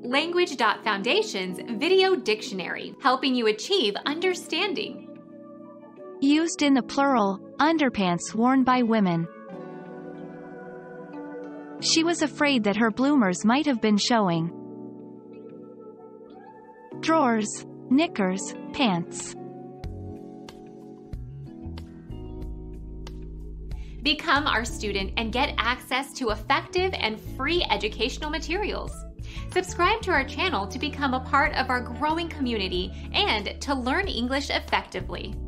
Language.Foundation's Video Dictionary, helping you achieve understanding. Used in the plural, underpants worn by women. She was afraid that her bloomers might have been showing. Drawers, knickers, pants. Become our student and get access to effective and free educational materials. Subscribe to our channel to become a part of our growing community and to learn English effectively.